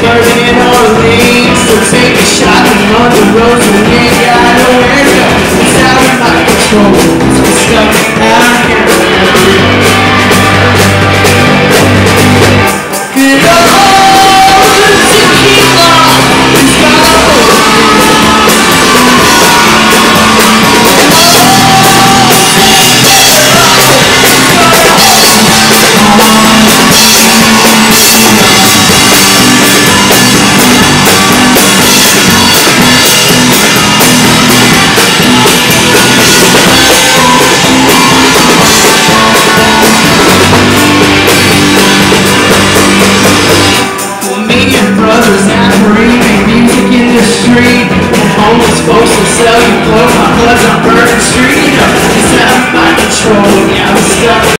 Virgin Orleans, so take a shot and run the roads when you ain't got nowhere to go. It's out of my control, so stuck out here. Good old tequila is gone. Homeless folks will sell you clothes on Burning Street. It's out of my control.